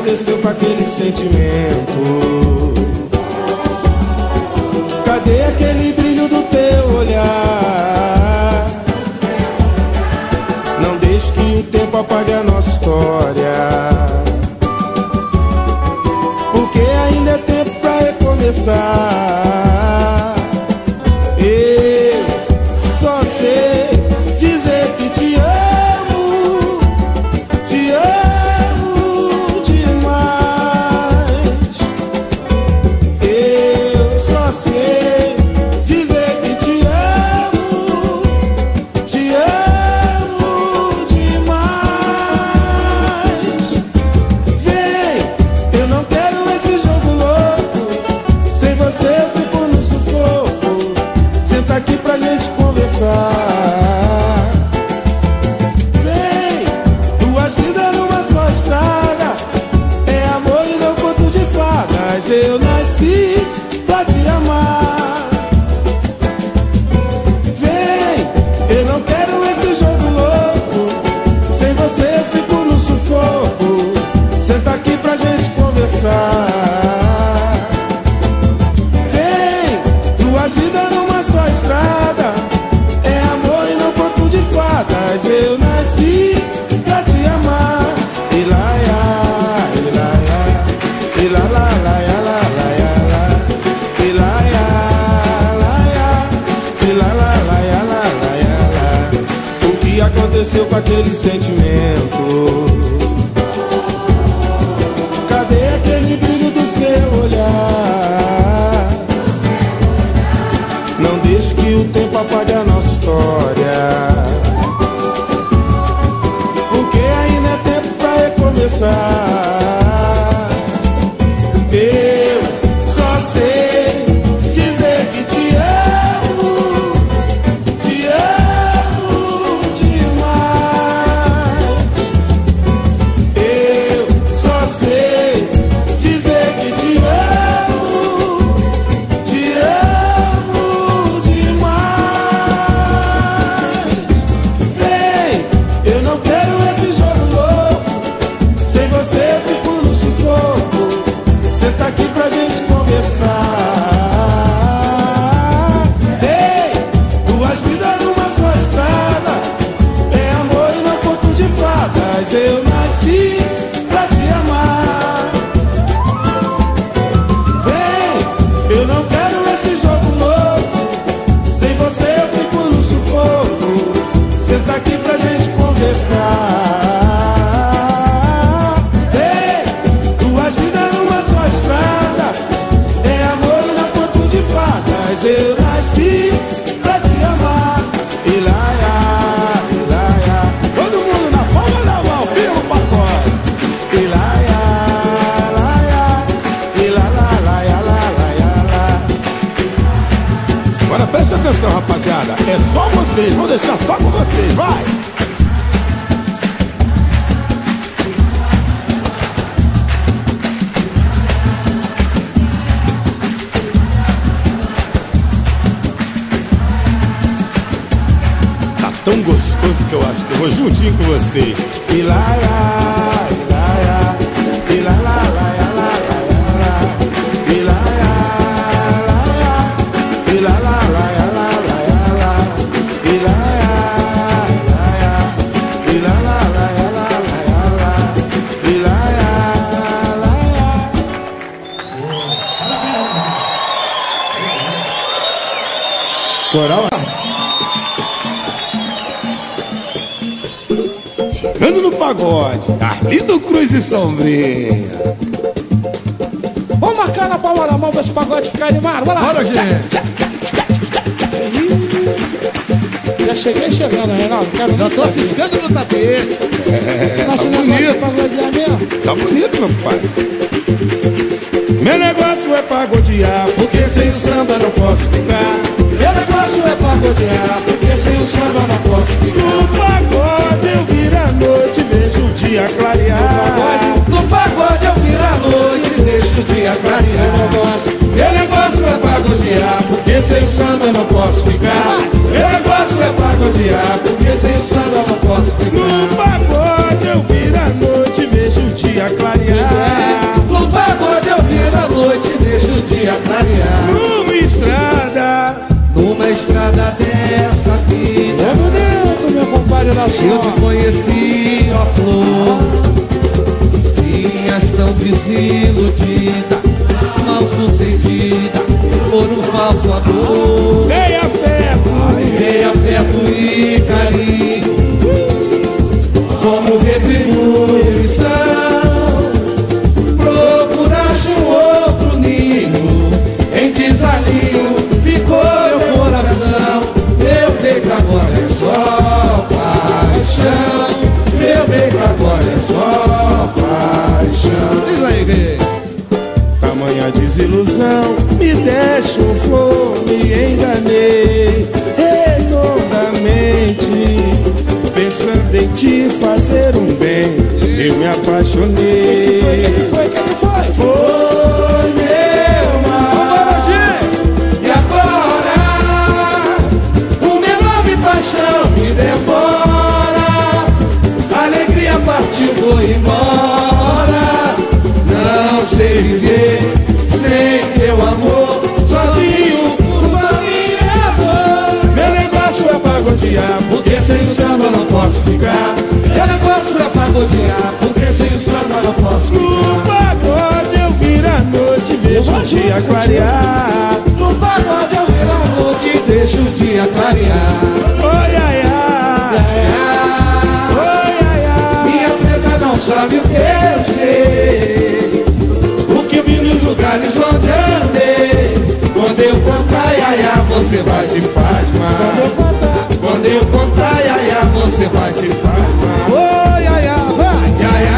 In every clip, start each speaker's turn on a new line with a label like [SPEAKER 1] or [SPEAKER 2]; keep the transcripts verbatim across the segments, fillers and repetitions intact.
[SPEAKER 1] aconteceu com aquele sentimento? Cadê aquele brilho do teu olhar? Não deixe que o tempo apague a nossa história, porque ainda é tempo pra recomeçar. Eu só sei dizer que te amo, te amo demais. Eu só sei dizer que te amo, te amo demais. Vem, eu não quero esse jogo louco, sem você eu fico no sufoco. Senta aqui pra gente conversar. Vem, duas vidas numa só estrada, é amor e não conto de fadas. Eu nasci pra te amar. Vem, eu não quero esse jogo louco, sem você eu fico no sufoco. Senta aqui pra gente conversar. Vem, duas vidas numa só estrada, é amor e não conto de fadas. Eu nasci pra te amar. E lá, ia, e lá, ia, e lá, lá, lá, ia, lá, lá, ia, lá. E lá, ia, lá, ia, e lá, lá, lá, ia, lá, lá, ia, lá. O que aconteceu com aquele sentimento? Cadê aquele brilho do seu olhar? Não deixe que o tempo apague a nossa história, porque ainda é tempo pra recomeçar. Eu só sei dizer que te amo, te amo demais. Eu só sei dizer que te amo, te amo demais. Vem, eu não quero esse jogo louco, sem você eu fico no sufoco. Senta aqui pra gente conversar. Vem, duas vidas numa só estrada, é amor e não conto de fadas. Eu nasci pra te amar. Vem, eu não quero esse jogo louco, sem você eu fico no sufoco. Senta aqui pra gente conversar. Vem, duas vidas numa só estrada, é amor e não conto de fadas. Eu nasci pra te amar. E lá, ia, e lá, ia. Todo mundo na palma da mão, firma o pacote. E lá, ia, lá, ia, e lá, lá, lá, ia, lá, lá, ia, lá. Agora presta atenção, rapaziada, é só vocês, vou deixar só com vocês, vai! Tá tão gostoso que eu acho que eu vou juntinho com vocês. E lá, ia, e lá, ia, e lá, lá, lá, ia, lá, lá, ia, lá. E lá, ia, lá, ia, e lá, lá, lá, ia, lá, lá, ia, lá. E lá, ia, lá, ia, e lá, lá, lá, ia, lá, lá, ia, lá. E lá, ia, lá, ia. Coral. Chegando no pagode, Arlindo Cruz e Sombrinha.
[SPEAKER 2] Vamos marcar na palma da mão pra esse pagode ficar animado. Bora lá.
[SPEAKER 3] Bora, gente.
[SPEAKER 2] Já cheguei chegando, Reinaldo. Quero
[SPEAKER 3] Já tô ciscando no tapete.
[SPEAKER 1] É,
[SPEAKER 2] Nosso
[SPEAKER 1] tá
[SPEAKER 2] negócio é
[SPEAKER 1] bonito,
[SPEAKER 2] pagodear mesmo.
[SPEAKER 1] tá bonito, meu pai. Meu negócio é pagodear, porque sem o samba não posso ficar.
[SPEAKER 3] Meu negócio é pagodear, porque sem o samba não posso ficar.
[SPEAKER 1] No pagode eu viro a noite, vejo o dia clarear.
[SPEAKER 3] No pagode eu viro a noite e deixo o dia clarear. Meu negócio é pagodear, porque sem o samba eu não posso ficar. Meu negócio é pagodear, porque sem o samba eu não posso ficar.
[SPEAKER 1] No pagode eu viro a noite, vejo o dia clarear.
[SPEAKER 3] dia clarear.
[SPEAKER 1] Numa estrada,
[SPEAKER 3] numa estrada dessa vida,
[SPEAKER 2] É bonito, meu compadre da
[SPEAKER 3] eu te conheci, ó flor. Vinhas tão desiludida, mal sucedida por um falso amor.
[SPEAKER 1] dei afeto,
[SPEAKER 3] Dei afeto e carinho como retribuição. Procuraste um outro ninho, em desalinho ficou meu coração. Meu peito agora é só paixão. Meu peito agora é só paixão. Diz aí, Gui.
[SPEAKER 1] tamanha desilusão, me deste um flor, me enganei redondamente, pensando em te fazer um bem, eu me apaixonei.
[SPEAKER 2] Que foi, que foi, que foi?
[SPEAKER 1] Foi meu mal.
[SPEAKER 3] Vambora, gente! E agora? O meu nome paixão me devora. A alegria partiu, foi embora. Não sei viver sem teu amor. Sozinho, curva minha dor.
[SPEAKER 1] Meu negócio é pagodear,
[SPEAKER 3] Porque sem o samba eu não posso ficar. Meu negócio é pagodear. Porque sem o samba eu não posso
[SPEAKER 1] no
[SPEAKER 3] ficar.
[SPEAKER 1] pagode eu viro a noite, vejo o dia clarear.
[SPEAKER 3] No pagode eu viro a noite, deixo o dia clarear.
[SPEAKER 1] Oi, ai, ai,
[SPEAKER 3] Ah,
[SPEAKER 1] oi, ai, ai.
[SPEAKER 3] minha preta não sabe o que eu sei, o que vi nos lugares onde andei. Quando eu contar, iaia, você vai se pasmar. Quando eu contar, iaia, você vai se pasmar. Oi, iaia, vai,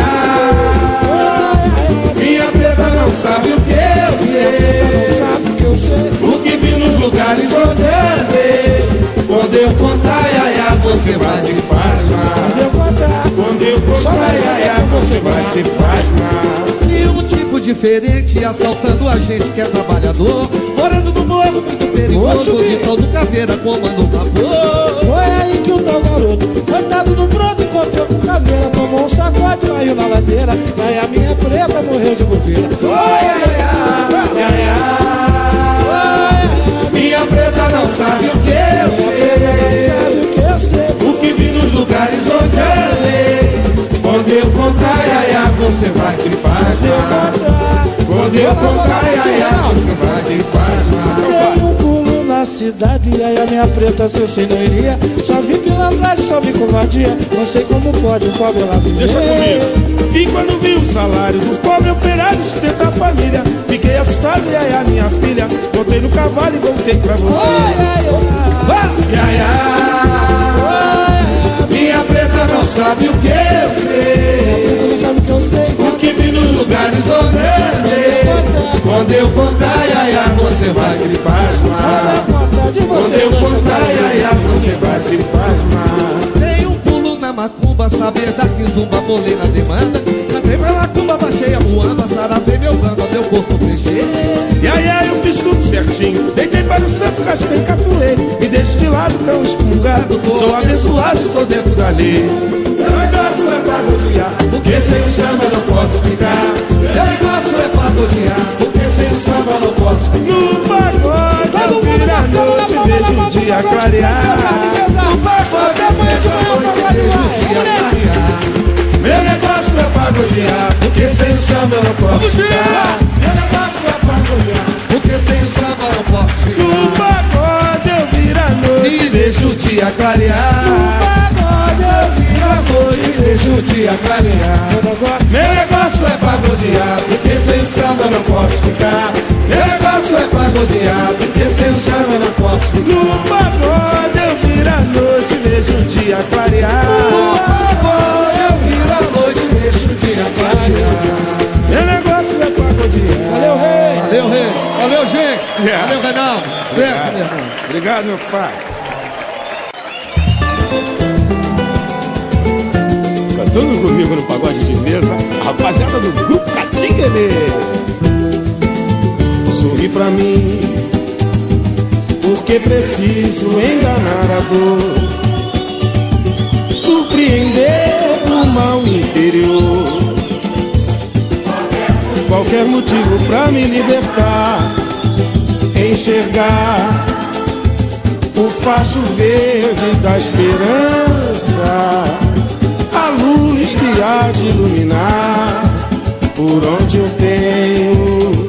[SPEAKER 3] iaia. Minha preta não sabe o que eu sei,
[SPEAKER 2] Sabe o que eu sei?
[SPEAKER 3] o que vi nos lugares onde andei. Quando eu contar, iaia, você vai se pasmar.
[SPEAKER 2] Eu contar.
[SPEAKER 1] Quando eu contar, iaia, você vai se pasmar.
[SPEAKER 3] E um tipo diferente assaltando a gente que é trabalhador, morando no morro muito perigoso, de tal do caveira comando o vapor.
[SPEAKER 2] Foi aí que o tal garoto, coitado do broto, encontrou com caveira, tomou um sacode, caiu na ladeira, aí a minha preta morreu de bobeira.
[SPEAKER 3] Oi, ai, ai, ai, ai. Minha preta não sabe o que eu sei,
[SPEAKER 2] Sabe o que eu sei?
[SPEAKER 3] o que vi nos lugares onde andei. Quando eu contar, ai, ai, você vai se pasmar. Quando eu contar, ai, ai, você vai se pasmar.
[SPEAKER 2] Dei um pulo na cidade e aí a minha preta, se eu sei, não iria. Só vi pilantragem, só vi covardia. Não sei como pode o pobre lá viver.
[SPEAKER 1] Deixa comigo. E quando vi o salário do pobre operário sustentar a família, fiquei assustado e aí a minha filha, voltei no cavalo e voltei pra você.
[SPEAKER 3] Vai, ai, ai. Minha preta não sabe o que eu sei,
[SPEAKER 2] Não sabe o que eu sei?
[SPEAKER 3] o que vi nos lugares onde andei. Quando eu contar, ai, ai, você vai se pasmar. Quando eu contar, ai, ai, você vai se pasmar. Dei um pulo na macumba, saber da quizumba, bolei na demanda. Cantei pra macumba, baixei a muamba, saravei meu bando, meu corpo fechei.
[SPEAKER 1] E aí, aí eu fiz tudo certinho, deitei para o santo, raspei, capturei, me deixo de lado, cão excomungado, sou abençoado e sou dentro da lei.
[SPEAKER 3] Meu negócio é pagodear, porque sem o samba eu não posso ficar. Meu negócio é pagodear, porque sem o samba eu não posso ficar.
[SPEAKER 1] No pagode eu viro a noite, vejo o dia clarear.
[SPEAKER 3] No pagode eu vejo a noite, vejo o dia clarear.
[SPEAKER 1] Meu negócio é pagodear,
[SPEAKER 3] Porque sem o samba eu não posso ficar. Meu negócio é pagodear, porque sem o samba eu não posso
[SPEAKER 1] no
[SPEAKER 3] ficar.
[SPEAKER 1] pagode eu viro a noite,
[SPEAKER 3] E deixo o dia clarear.
[SPEAKER 2] Pagode, eu vi.
[SPEAKER 3] Viro a noite e deixo o dia clarear.
[SPEAKER 1] meu negócio é pagodear,
[SPEAKER 3] Porque sem o samba eu não posso ficar. Meu negócio é pagodear, porque sem o samba eu não posso ficar.
[SPEAKER 1] no pagode eu viro a noite, vejo o dia clarear.
[SPEAKER 3] No pagode eu viro a noite e deixo o dia clarear.
[SPEAKER 1] Meu negócio é pagodear.
[SPEAKER 2] Valeu, rei.
[SPEAKER 3] Valeu, rei. Valeu, gente.
[SPEAKER 1] Yeah.
[SPEAKER 3] Valeu, Reinaldo. Sucesso, meu irmão.
[SPEAKER 1] Obrigado, meu pai. Cantando comigo no pagode de mesa, a rapaziada do grupo Catinguele. Sorri pra mim, porque preciso enganar a dor, surpreender o mal interior. Qualquer motivo pra me libertar, enxergar o facho verde da esperança, a luz que há de iluminar por onde eu tenho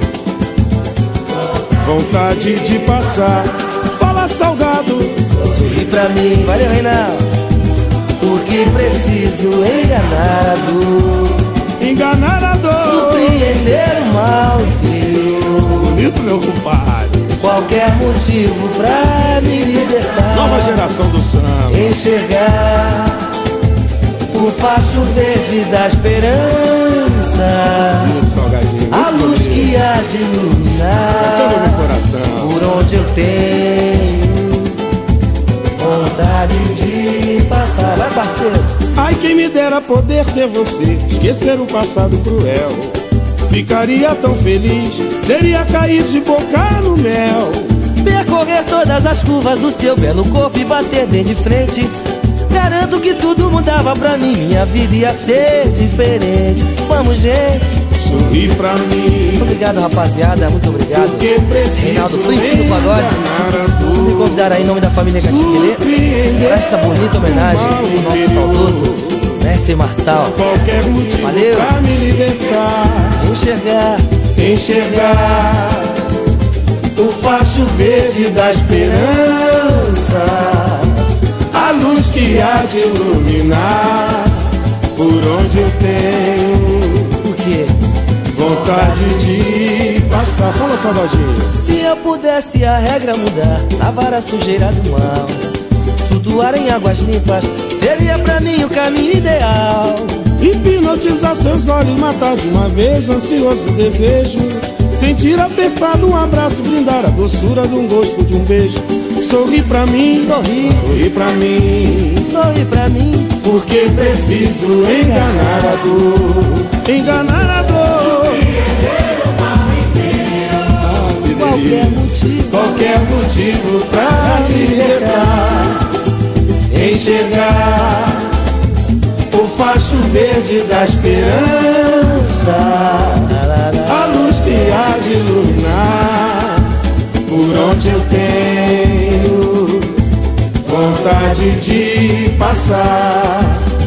[SPEAKER 1] vontade de passar. Fala, Salgado.
[SPEAKER 4] Sorri pra mim, valeu, Reinaldo, porque preciso enganar a dor,
[SPEAKER 1] enganar a dor,
[SPEAKER 4] surpreender o mal inteiro.
[SPEAKER 1] Bonito, meu compadre.
[SPEAKER 4] Qualquer motivo pra me libertar.
[SPEAKER 1] Nova geração do samba.
[SPEAKER 4] Enxergar o facho verde da esperança,
[SPEAKER 1] Muito salgadinho, muito
[SPEAKER 4] a luz
[SPEAKER 1] bonito,
[SPEAKER 4] que há de iluminar
[SPEAKER 1] todo meu coração.
[SPEAKER 4] por onde eu tenho vontade de passar. Vai, parceiro.
[SPEAKER 1] Ai, quem me dera poder ter você, esquecer o passado cruel. Ficaria tão feliz, seria cair de boca no mel.
[SPEAKER 4] Percorrer todas as curvas do seu belo corpo e bater bem de frente. Garanto que tudo mudava pra mim, minha vida ia ser diferente. Vamos, gente.
[SPEAKER 1] Sorri pra mim.
[SPEAKER 4] Muito obrigado, rapaziada, muito obrigado. Reinaldo, príncipe do pagode. Vamos me convidar aí em nome da família Catinguelê para essa bonita homenagem ao nosso saudoso mestre Marçal.
[SPEAKER 1] Qualquer motivo
[SPEAKER 4] Valeu.
[SPEAKER 1] pra me libertar.
[SPEAKER 4] Enxergar,
[SPEAKER 1] Enxergar o facho verde da esperança, a luz que há de iluminar por onde eu tenho
[SPEAKER 4] o quê?
[SPEAKER 1] vontade de passar. Fala, Salvadinho.
[SPEAKER 4] Se eu pudesse a regra mudar, lavar a sujeira do mal, flutuar em águas limpas, seria pra mim o caminho ideal.
[SPEAKER 1] Hipnotizar seus olhos, matar de uma vez ansioso desejo, sentir apertado um abraço, brindar a doçura de um gosto de um beijo. Sorri pra mim,
[SPEAKER 4] Sorri,
[SPEAKER 1] sorri pra mim,
[SPEAKER 4] sorri pra mim,
[SPEAKER 1] porque preciso enganar a dor, enganar a dor.
[SPEAKER 4] qualquer motivo,
[SPEAKER 1] Qualquer motivo pra me libertar. Enxergar o facho verde da esperança, a luz que há de iluminar por onde eu tenho vontade de passar.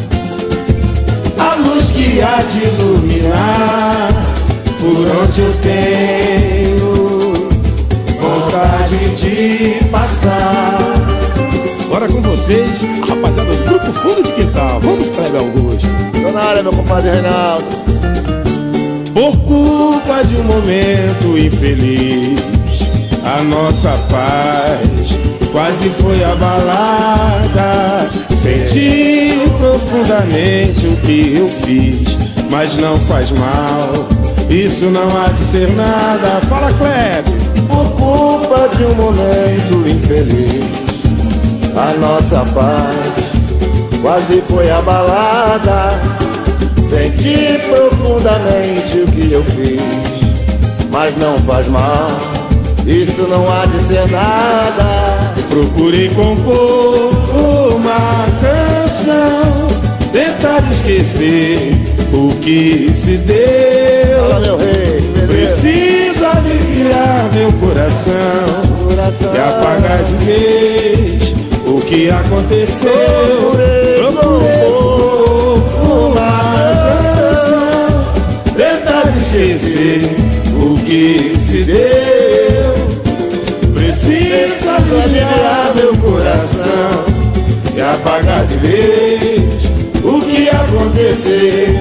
[SPEAKER 1] A luz que há de iluminar por onde eu tenho vontade de passar. Agora com vocês, a rapaziada do Grupo Fundo de Quintal. Vamos, Kleber Augusto.
[SPEAKER 5] Tô na área, meu compadre Reinaldo.
[SPEAKER 1] Por culpa de um momento infeliz, a nossa paz quase foi abalada. Senti profundamente o que eu fiz, mas não faz mal, isso não há de ser nada. Fala, Kleber.
[SPEAKER 5] Por culpa de um momento infeliz, a nossa paz quase foi abalada. Senti profundamente o que eu fiz, mas não faz mal, isso não há de ser nada.
[SPEAKER 1] Procurei compor uma canção, tentar esquecer o que se deu.
[SPEAKER 5] Fala, meu rei, beleza?
[SPEAKER 1] Preciso aliviar meu coração,
[SPEAKER 5] Coração.
[SPEAKER 1] e apagar de vez o que aconteceu.
[SPEAKER 5] Procurei
[SPEAKER 1] Procurei uma canção, tentar esquecer o que se deu. Preciso aliviar meu coração e apagar de vez o que aconteceu.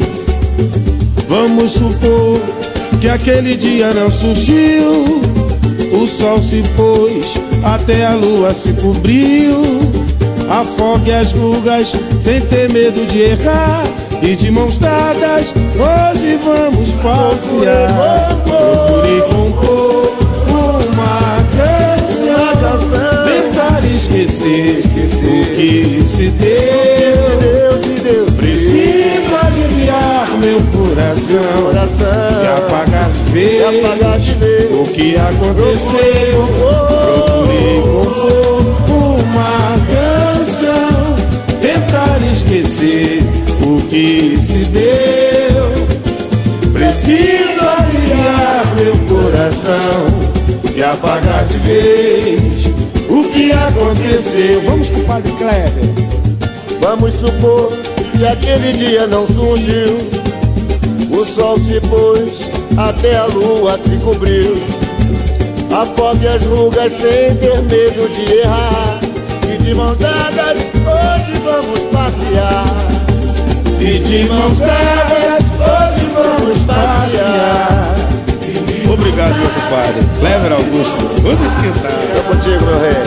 [SPEAKER 1] Vamos supor que aquele dia não surgiu, o sol se pôs, até a lua se cobriu. Afogue as rugas sem ter medo de errar, e de mãos dadas hoje vamos passear. Procurei compor uma canção, tentar esquecer o que se deu. Preciso aliviar meu coração e apagar de vez o que aconteceu. Procurei compor uma canção, tentar esquecer o que se deu. Preciso aliviar meu coração e apagar de vez o que aconteceu. Vamos com o Padre Kleber.
[SPEAKER 5] Vamos supor que aquele dia não surgiu, o sol se pôs, até a lua se cobriu. Afogue as rugas sem ter medo de errar, e de mãos dadas hoje vamos passear.
[SPEAKER 1] E de mãos dadas hoje vamos passear. Obrigado, meu compadre Kleber Augusto, tudo esquentado.
[SPEAKER 5] É contigo, meu rei.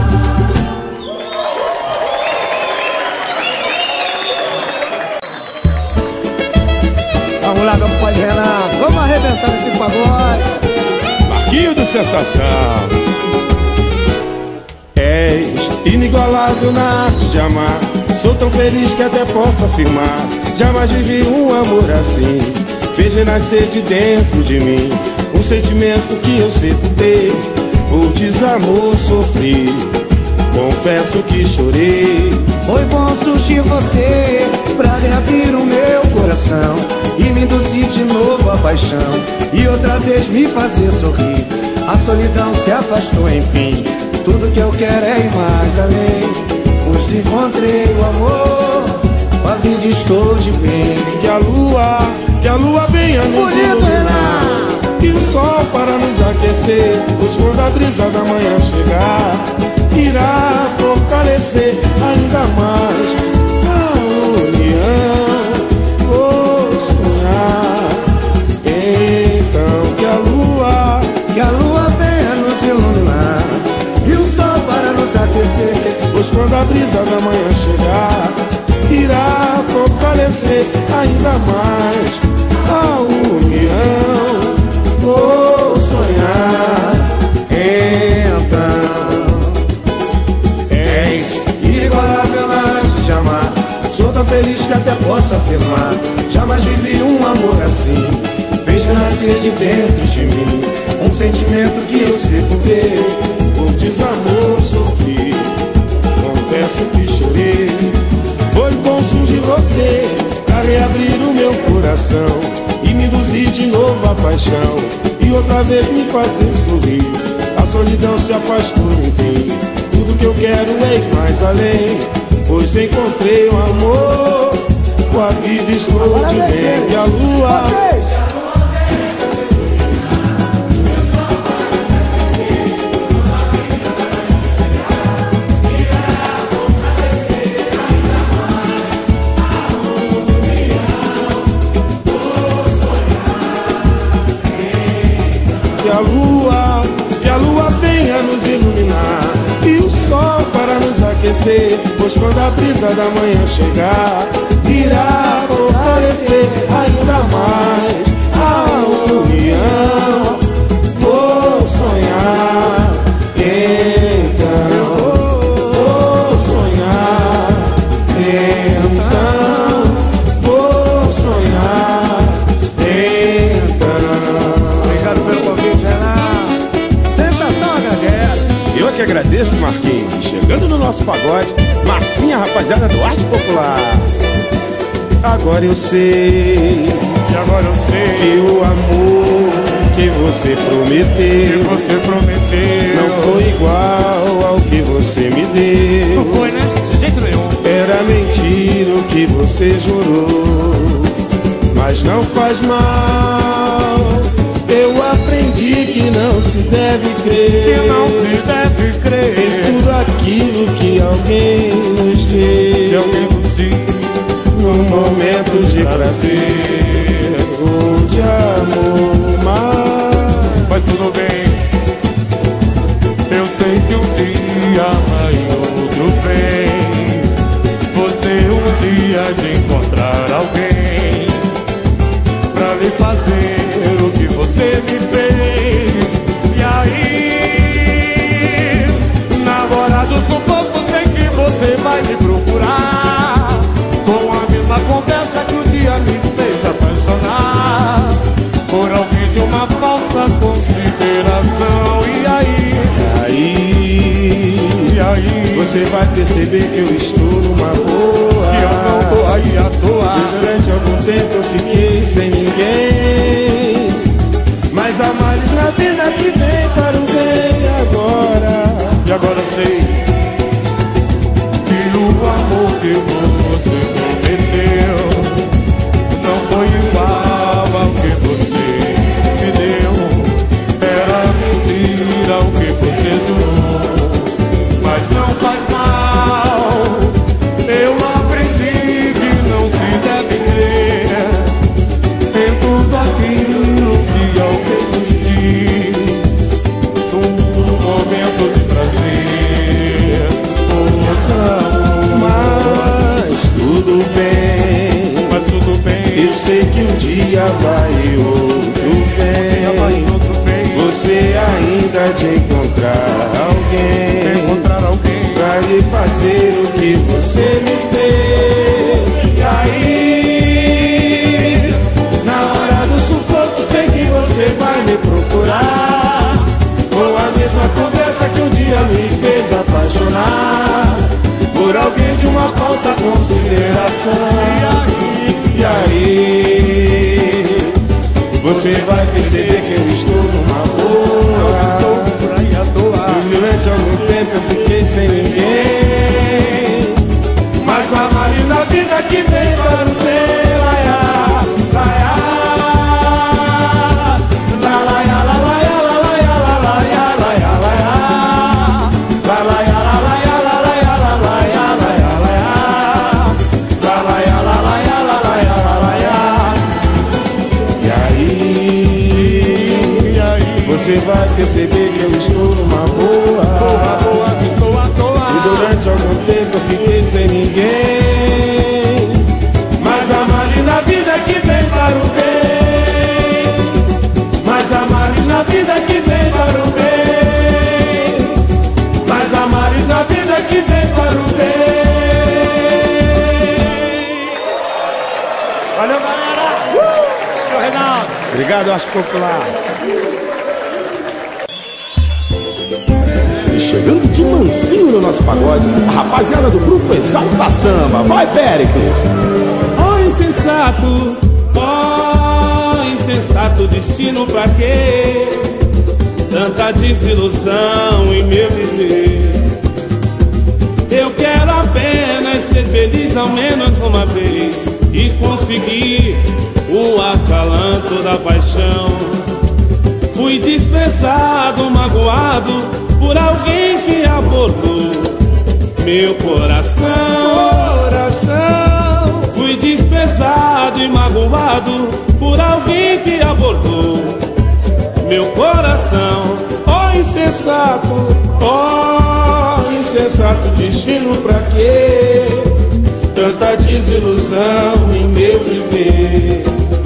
[SPEAKER 2] Vamos lá, meu compadre Renato, vamos arrebentar esse pagode.
[SPEAKER 1] Marquinho do Sensação. És inigualável na arte de amar, sou tão feliz que até posso afirmar, jamais vivi um amor assim. Fez renascer de dentro de mim um sentimento que eu sempre dei. Por desamor sofri, confesso que chorei.
[SPEAKER 2] Foi bom surgir você pra reabrir o meu coração e me induzir de novo a paixão e outra vez me fazer sorrir. A solidão se afastou, enfim, tudo que eu quero é ir mais além. Pois encontrei o amor, com a vida estou de bem.
[SPEAKER 1] Que a lua, que a lua venha nos iluminar, e o sol para nos aquecer, pois quando a brisa da manhã chegar, irá fortalecer ainda mais a união. Vou sonhar, então que a lua,
[SPEAKER 2] que a lua venha nos iluminar,
[SPEAKER 1] e o sol para nos aquecer, pois quando a brisa da manhã chegar, irá fortalecer ainda mais a união. Vou sonhar,
[SPEAKER 2] então.
[SPEAKER 1] és inigualável na arte de amar,
[SPEAKER 2] Sou tão feliz que até posso afirmar, jamais vivi um amor assim. Fez renascer de dentro de mim um sentimento que eu sempre dei.
[SPEAKER 1] por desamor sofri, confesso que chorei. Foi bom surgir você pra reabrir o meu coração e me induzir de novo a paixão e outra vez me fazer sorrir. A solidão se afastou, enfim, tudo que eu quero é ir mais além, pois encontrei um amor, com a vida estou de bem. E a lua, que a lua, que a lua venha nos iluminar, e o sol para nos aquecer, pois quando a brisa da manhã chegar, irá fortalecer ainda mais a união. Vou sonhar, então, vou sonhar, então, vou sonhar, então.
[SPEAKER 2] Obrigado pelo convite, Renato. Sensação agradece.
[SPEAKER 1] Eu que agradeço, Marquinhos. Chegando no nosso pagode, Marcinha, rapaziada do Arte Popular. Agora eu sei,
[SPEAKER 3] E agora eu sei
[SPEAKER 1] que o amor que você prometeu,
[SPEAKER 3] que você prometeu
[SPEAKER 1] não foi igual ao que você me deu.
[SPEAKER 3] Não foi, né? De jeito nenhum.
[SPEAKER 1] Era mentira o que você jurou, mas não faz mal. Eu aprendi que não se deve crer,
[SPEAKER 3] Que não se deve
[SPEAKER 1] em
[SPEAKER 3] crer
[SPEAKER 1] tudo aquilo que alguém nos
[SPEAKER 3] que
[SPEAKER 1] deu.
[SPEAKER 3] alguém cozinha
[SPEAKER 1] Num momento de prazer ou de amor, mas
[SPEAKER 3] Mas tudo bem, eu sei que um dia vai outro vem. Você um dia de encontrar alguém pra lhe fazer o que você me fez. E aí, namorado, suposto, sei que você vai me procurar com a mesma conversa que um dia me fez apaixonar por alguém de uma falsa consideração. E aí,
[SPEAKER 1] e aí,
[SPEAKER 3] e aí,
[SPEAKER 1] você vai perceber que eu estou numa boa,
[SPEAKER 3] que eu não tô aí à
[SPEAKER 1] e
[SPEAKER 3] toa.
[SPEAKER 1] durante algum tempo eu fiquei sem ninguém, mas há males na vida que vem para
[SPEAKER 6] mas não faz mal. Eu aprendi que não se deve crer em tudo aquilo que alguém nos diz. Num momento de prazer, oh, te amo.
[SPEAKER 1] Mas tudo bem,
[SPEAKER 6] Mas tudo bem,
[SPEAKER 1] eu sei que um dia vai e outro vem. Você ainda de encontrar alguém,
[SPEAKER 6] encontrar alguém
[SPEAKER 1] pra lhe fazer o que você me fez. E aí, na hora do sufoco, sei que você vai me procurar, com a mesma conversa que um dia me fez apaixonar por alguém de uma falsa consideração. E aí, você vai perceber que eu estou numa boa. E durante algum tempo eu fiquei sem ninguém, mas a Mari na vida que vem para o bem. Laia, laia, la laia, la laia, la laia, la laia, laia, laia, la laia, la laia, la laia, la laia, laia, laia, la laia, la laia, la laia, la laia. E aí, você vai perceber que eu estou numa boa. E durante algum tempo eu fiquei sem ninguém, mas a Mari na vida que vem para o bem. Mas a Mari na vida que vem para o bem. Mas a Mari na vida que vem para o bem.
[SPEAKER 6] Valeu, galera! Uh! Reinaldo!
[SPEAKER 1] Obrigado, Arte Popular. E chegando de mansinho no nosso pagode, a rapaziada do grupo Exalta Samba. Vai, Péricles!
[SPEAKER 7] Oh, insensato, oh, insensato destino, pra quê? Tanta desilusão em meu viver. Eu quero apenas ser feliz ao menos uma vez e conseguir o acalanto da paixão. Fui desprezado, magoado por alguém que abortou meu coração.
[SPEAKER 1] Coração.
[SPEAKER 7] Fui desprezado e magoado por alguém que abortou meu coração.
[SPEAKER 1] Oh, insensato, oh, insensato destino, pra quê? Tanta desilusão em meu viver.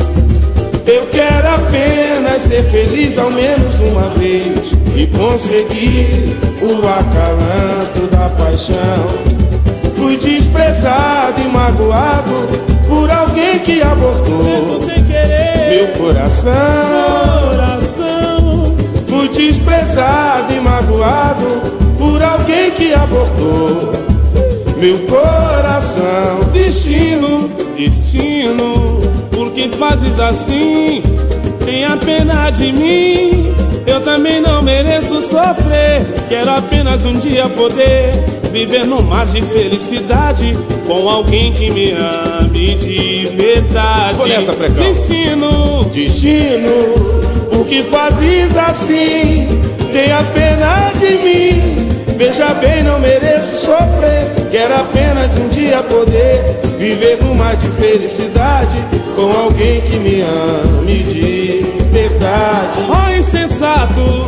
[SPEAKER 1] Eu quero apenas ser feliz ao menos uma vez e conseguir o acalanto da paixão. Fui desprezado e magoado por alguém que abortou
[SPEAKER 7] Mesmo sem querer
[SPEAKER 1] meu coração.
[SPEAKER 7] coração.
[SPEAKER 1] Fui desprezado e magoado por alguém que abortou meu coração.
[SPEAKER 7] Destino, destino, por que fazes assim? Tenha pena de mim, eu também não mereço sofrer. Quero apenas um dia poder viver num mar de felicidade com alguém que me ame de verdade.
[SPEAKER 1] Vou nessa, Precão.
[SPEAKER 7] Destino,
[SPEAKER 1] Destino, por que fazes assim? Tenha pena de mim, veja bem, não mereço sofrer. Quero apenas um dia poder viver num mar de felicidade com alguém que me ame de verdade.
[SPEAKER 7] oh insensato,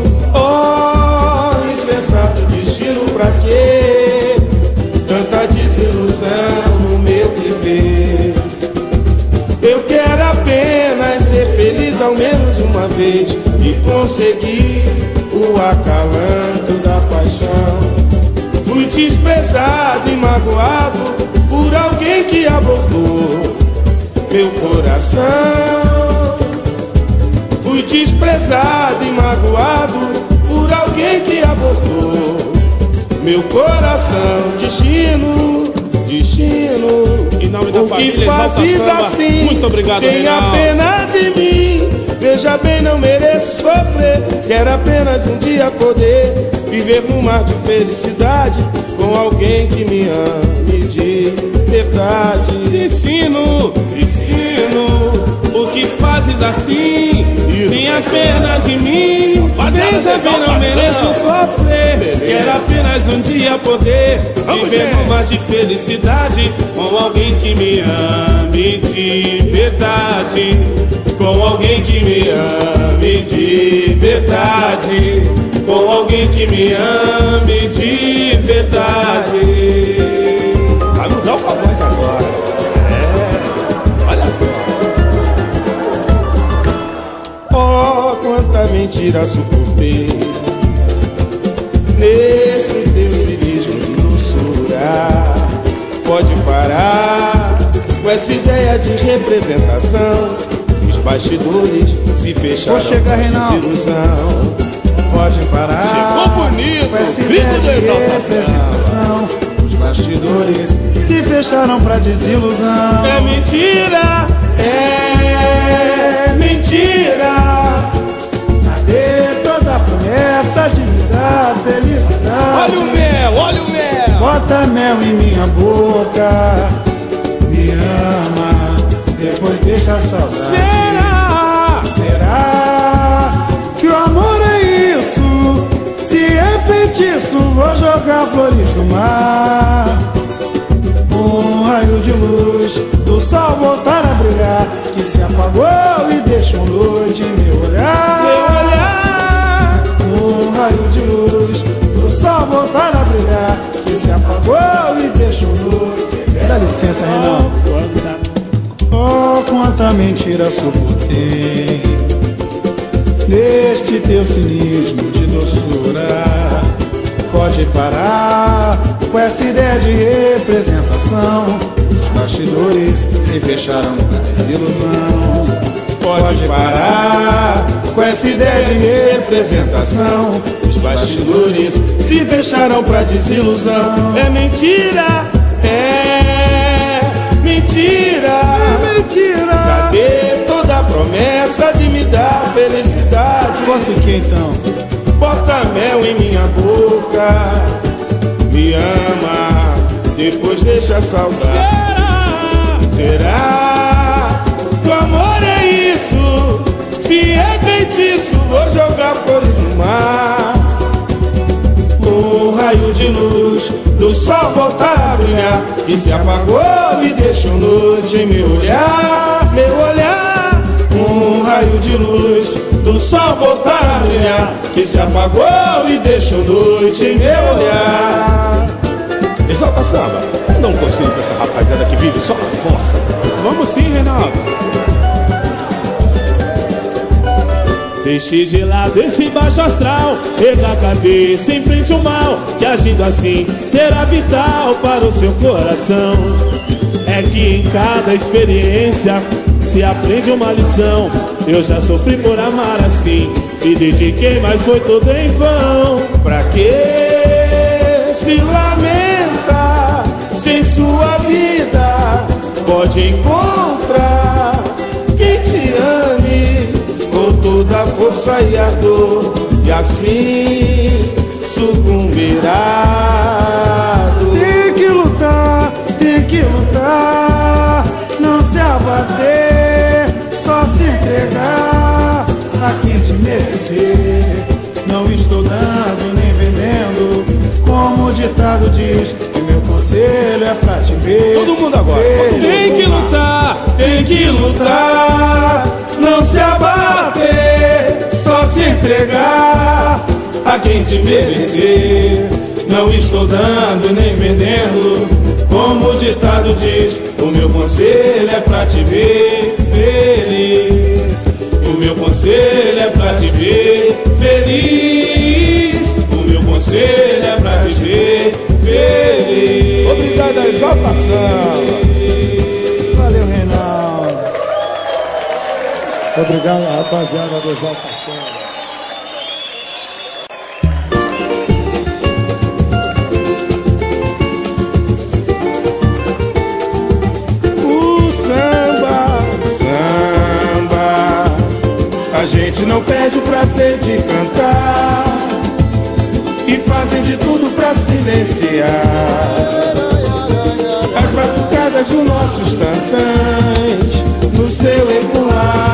[SPEAKER 1] Oh, insensato destino, pra quê? Tanta desilusão no meu viver. Eu quero apenas ser feliz ao menos uma vez e conseguir o acalanto da paixão. Fui desprezado e magoado por alguém que abortou meu coração. Fui desprezado e magoado por alguém que abortou meu coração. Destino, destino,
[SPEAKER 7] em nome da
[SPEAKER 1] o que
[SPEAKER 7] família Exalta
[SPEAKER 1] fazes
[SPEAKER 7] Samba,
[SPEAKER 1] assim?
[SPEAKER 7] muito obrigado,
[SPEAKER 1] Tenha
[SPEAKER 7] Reinaldo.
[SPEAKER 1] pena de mim, veja bem, não mereço sofrer. Quero apenas um dia poder viver num mar de felicidade com alguém que me ame de verdade.
[SPEAKER 7] Destino, destino, o que fazes assim? Tenha pena de mim. Veja bem, não mereço sofrer. Quero apenas um dia poder viver numa de felicidade com alguém que me ame de verdade. Com alguém que me ame de verdade. Com alguém que me ame de verdade.
[SPEAKER 3] Vai mudar o pagode agora. É, olha só.
[SPEAKER 1] Oh, quanta mentira suportei nesse teu cinismo de doçura. Pode parar com essa ideia de representação. Os bastidores se fecharam com desilusão. Pode parar.
[SPEAKER 3] Chegou bonito,
[SPEAKER 1] com essa
[SPEAKER 3] grito
[SPEAKER 1] ideia
[SPEAKER 3] de
[SPEAKER 1] de
[SPEAKER 3] exaltação.
[SPEAKER 1] representação. Os bastidores se fecharam pra desilusão.
[SPEAKER 3] É mentira,
[SPEAKER 1] É mentira. Cadê toda a promessa de me dar felicidade?
[SPEAKER 3] olha o mel, olha o mel.
[SPEAKER 1] Bota mel em minha boca. Me ama, depois deixa a saudade.
[SPEAKER 7] Será?
[SPEAKER 1] Será que o amor é isso? Se é feitiço, vou jogar flores no mar. Um raio de luz do sol voltar a brilhar, que se apagou e deixou noite em meu olhar.
[SPEAKER 3] Meu olhar.
[SPEAKER 1] Um raio de luz do sol voltar a brilhar, que se apagou e deixou noite. Dá licença, Renan. Oh, quanta mentira suportei neste teu cinismo de doçura. Pode parar com essa ideia de representação. Os bastidores se fecharam pra desilusão. Pode parar com essa ideia de representação. Os bastidores se fecharam pra desilusão.
[SPEAKER 3] É mentira, é mentira.
[SPEAKER 1] É mentira.
[SPEAKER 3] Cadê toda a promessa de me dar felicidade?
[SPEAKER 1] Bota o que então?
[SPEAKER 3] Bota mel em minha boca. Me ama, depois deixa a saudade.
[SPEAKER 7] Será?
[SPEAKER 3] Será que o amor é isso? Se é feitiço, vou jogar flores no mar. Um raio de luz do sol voltar a brilhar, que se apagou e deixou noite em meu olhar. Meu olhar. Um raio de luz do sol voltar a brilhar, que se apagou e deixou noite em meu olhar. Exalta samba, vamos dar um conselho pra essa rapaziada que vive só na força.
[SPEAKER 7] Vamos sim, Reinaldo. Deixe de lado esse baixo astral, erga a cabeça em frente ao mal, que agindo assim será vital para o seu coração. É que em cada experiência se aprende uma lição. Eu já sofri por amar assim, me dediquei, mas foi tudo em vão.
[SPEAKER 3] Pra que se lamenta sem sua vida? Pode encontrar quem te ame com toda a força e ardor, e assim sucumbirá.
[SPEAKER 1] Tem que lutar, tem que lutar, não se abater, só se entregar a quem te merecer. Não estou dando nem vendendo, como o ditado diz, que meu conselho é pra te ver.
[SPEAKER 3] Todo mundo agora, todo mundo.
[SPEAKER 7] Tem que lutar,
[SPEAKER 3] Tem que lutar, não se abater, só se entregar a quem te merecer. Não estou dando nem vendendo, como o ditado diz, o meu conselho é pra te ver feliz. O meu conselho é pra te ver feliz. O meu conselho é pra te ver feliz.
[SPEAKER 1] Obrigado a exaltação. Valeu, Reinaldo.
[SPEAKER 8] Obrigado, rapaziada da exaltação.
[SPEAKER 1] O samba, samba, a gente não perde o prazer de cantar, e fazem de tudo pra silenciar as batucadas dos nossos tantãs no seu ecoar.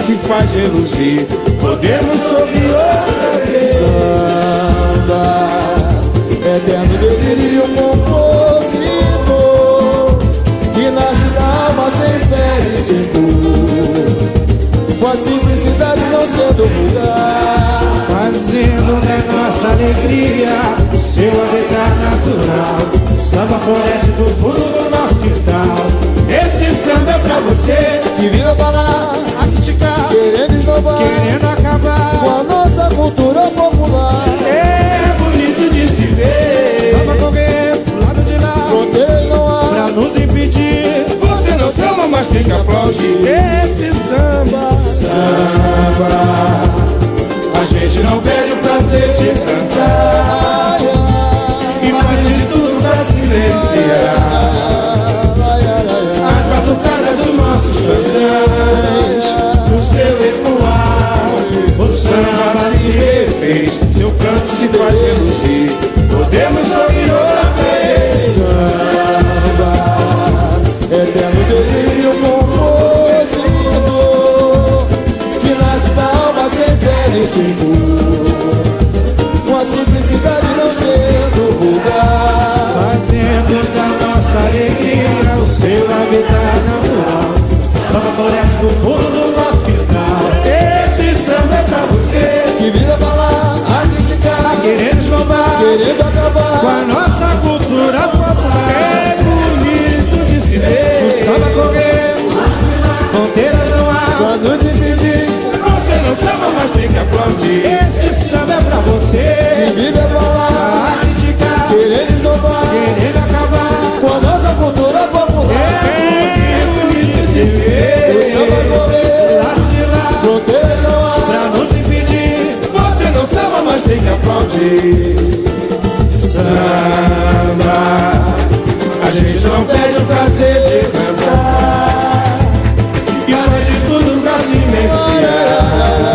[SPEAKER 1] se faz reluzir, podemos sorrir outra vez.
[SPEAKER 5] Samba, eterno delírio compositor, que nasce da alma sem fé e sem cor, com a simplicidade não sendo vulgar,
[SPEAKER 2] fazendo da nossa alegria o seu habitat natural. O samba floresce do fundo do nosso quintal. Esse samba é pra você
[SPEAKER 5] que vive falar,
[SPEAKER 2] a criticar,
[SPEAKER 5] querendo inovar,
[SPEAKER 2] querendo acabar
[SPEAKER 5] com a nossa cultura popular.
[SPEAKER 1] É bonito de se ver,
[SPEAKER 2] samba correr pro lado de lá,
[SPEAKER 5] fronteiras não há
[SPEAKER 2] pra nos impedir.
[SPEAKER 1] você não samba, mas tem que aplaudir. Esse samba,
[SPEAKER 5] samba,
[SPEAKER 1] a gente não perde o prazer de cantar e faz de tudo pra silenciar as batucadas dos nossos tantãs. No seu ecoar, o samba se refez, seu canto se faz reluzir, podemos sorrir outra vez.
[SPEAKER 5] Samba, eterno delírio compositor, que nasce da alma sem pele e sem cor, com a simplicidade não sendo vulgar,
[SPEAKER 2] fazendo da nossa alegria o seu habitat natural. Samba floresce do fundo do nosso quintal.
[SPEAKER 1] Esse samba é pra você
[SPEAKER 5] que vive a falar, a criticar,
[SPEAKER 2] querendo esnobar,
[SPEAKER 5] querendo acabar
[SPEAKER 2] com a nossa cultura popular.
[SPEAKER 1] É bonito de se ver,
[SPEAKER 2] o samba correr, fronteiras não há
[SPEAKER 5] pra nos impedir.
[SPEAKER 1] você não samba, mas tem que aplaudir.
[SPEAKER 2] Esse samba é pra você
[SPEAKER 5] Que vive a falar,
[SPEAKER 2] a criticar,
[SPEAKER 5] querendo esnobar,
[SPEAKER 2] querendo acabar
[SPEAKER 5] com a nossa cultura popular.
[SPEAKER 1] É bonito de se
[SPEAKER 5] O samba
[SPEAKER 1] ver,
[SPEAKER 5] correr,
[SPEAKER 2] lado de lá,
[SPEAKER 5] fronteiras não há
[SPEAKER 2] pra nos impedir.
[SPEAKER 1] você não samba, mas tem que aplaudir. Samba, a gente não perde o prazer de cantar e faz de tudo pra silenciar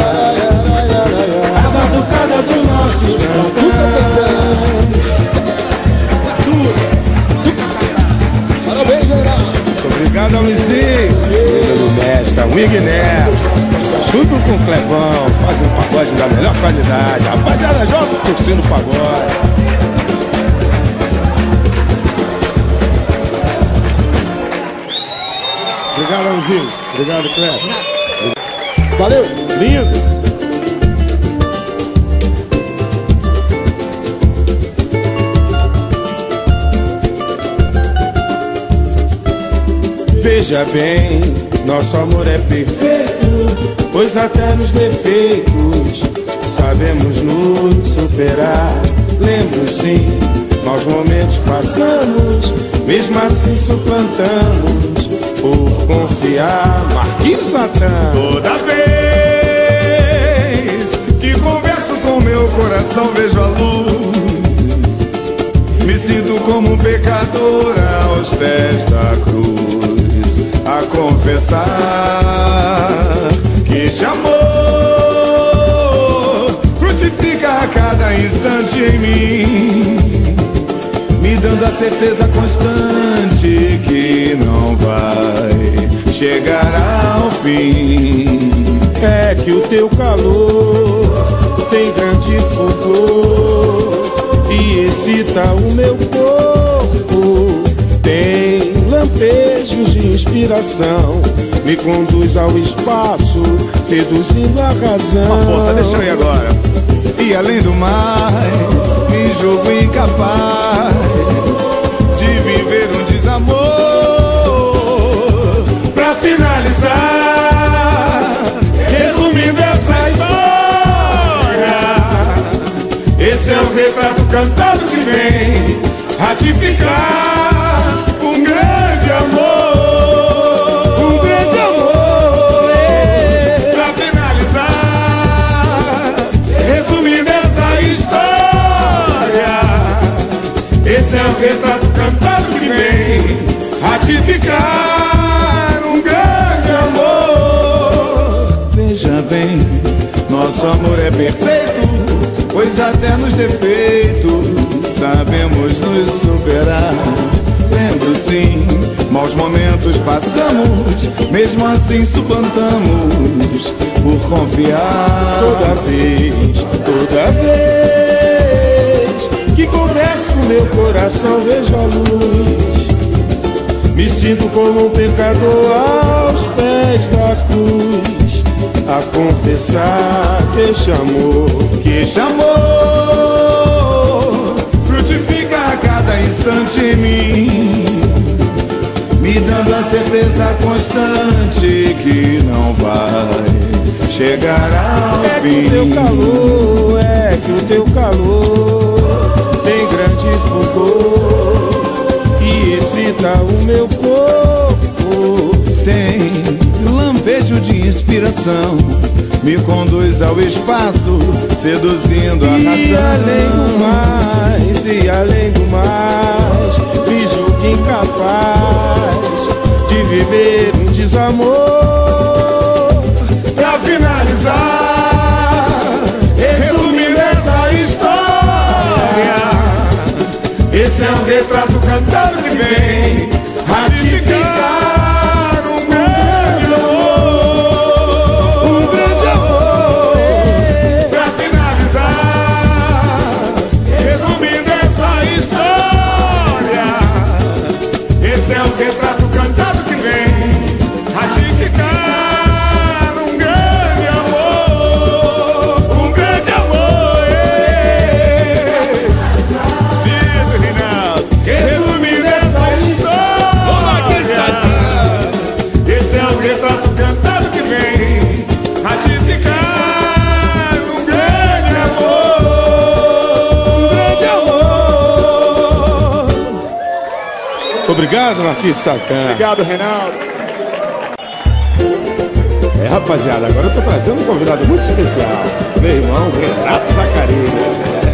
[SPEAKER 1] a batucada dos nossos tantãs.
[SPEAKER 5] Parabéns, geral.
[SPEAKER 1] Obrigado ao Luizinho, do mestre, Wigner, junto com o Clebão, fazem um pagode da melhor qualidade. Rapaziada, jovem curtindo o pagode. Obrigado, Luizinho. Obrigado, Clebão.
[SPEAKER 5] Valeu.
[SPEAKER 1] Lindo. Veja bem, nosso amor é perfeito, pois até nos defeitos sabemos nos superar. Lembro sim, maus momentos passamos, mesmo assim suplantamos por confiar. Marquinhos Santana.
[SPEAKER 3] Toda vez que converso com meu coração vejo a luz, me sinto como um pecador aos pés da cruz, a confessar que este amor frutifica a cada instante em mim, me dando a certeza constante que não vai chegar ao fim.
[SPEAKER 1] É que o teu calor tem grande fulgor e excita o meu corpo, tem lampejos de inspiração, me conduz ao espaço, seduzindo a razão.
[SPEAKER 3] Uma força, deixa eu ir agora. E além do mais, me julgo incapaz de viver um desamor.
[SPEAKER 1] Pra finalizar, resumindo essa história, esse é o retrato cantado que vem ratificar um grande amor, um grande amor. É. Pra finalizar, resumindo essa história, esse é o retrato cantado que vem ratificar um grande amor.
[SPEAKER 3] Veja bem, nosso amor é perfeito, pois até nos defeitos sabemos nos superar.
[SPEAKER 5] lembro sim, maus momentos passamos, mesmo assim suplantamos por confiar.
[SPEAKER 1] Toda vez, toda vez que converso com meu coração, vejo a luz. Me sinto como um pecador aos pés da cruz, a confessar que este amor,
[SPEAKER 5] que este amor frutifica a cada instante em mim, me dando a certeza constante que não vai chegar ao
[SPEAKER 1] é
[SPEAKER 5] fim.
[SPEAKER 1] Que o teu calor, é que o teu calor tem grande fulgor que excita o meu corpo.
[SPEAKER 5] Tem lampejo de inspiração, me conduz ao espaço, seduzindo a razão.
[SPEAKER 1] E além do mais, e além do mais, me julgo incapaz de viver um desamor.
[SPEAKER 5] Pra finalizar, resumindo essa história, esse é um retrato cantado que vem ratificar um grande amor, um grande amor. Pra finalizar, resumindo essa história, esse é um retrato cantado que vem ratificar um grande amor, um grande amor. Lindo, Reinaldo. Resumindo essa história, esse é o retrato cantado que vem ratificar um grande amor, um grande amor.
[SPEAKER 1] Obrigado, Marquinhos Sacana.
[SPEAKER 8] Obrigado, Reinaldo.
[SPEAKER 1] É, rapaziada, agora eu tô trazendo um convidado muito especial, meu irmão Renato Zacarias.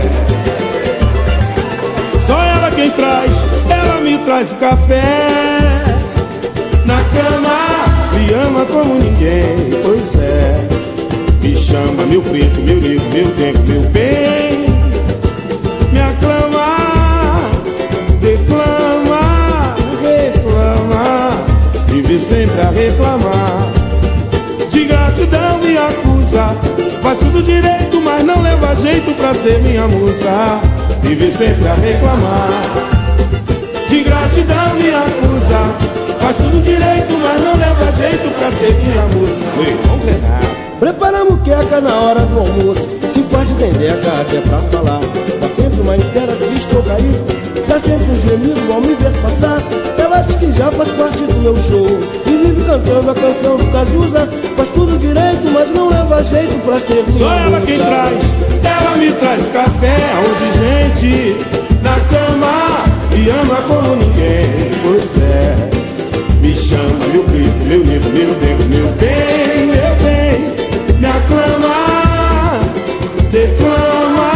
[SPEAKER 1] Só ela quem traz, ela me traz o café na cama, me ama como ninguém, pois é. Me chama, meu preto, meu negro, meu tempo, meu bem. Me aclama, declama, reclama, vive sempre a reclamar. De gratidão me acusa, faz tudo direito, mas não leva jeito pra ser minha musa. Vive sempre a reclamar. De gratidão me acusa, faz tudo direito, mas não leva jeito pra ser minha musa. Meu irmão Renato.
[SPEAKER 2] Prepara a muqueca na hora do almoço, se faz de dendeca até pra falar. Dá sempre uma inteira se estou caído, dá sempre um gemido ao me ver passar. Ela diz que já faz parte do meu show e vive cantando a canção do Cazuza. Faz tudo direito, mas não leva jeito pra ser minha
[SPEAKER 1] Só ela
[SPEAKER 2] musa.
[SPEAKER 1] quem traz, ela me traz café, onde gente na cama me ama como ninguém, pois é. Me chama, meu preto, meu negro, meu negro, meu bem, meu bem. Me aclama, declama,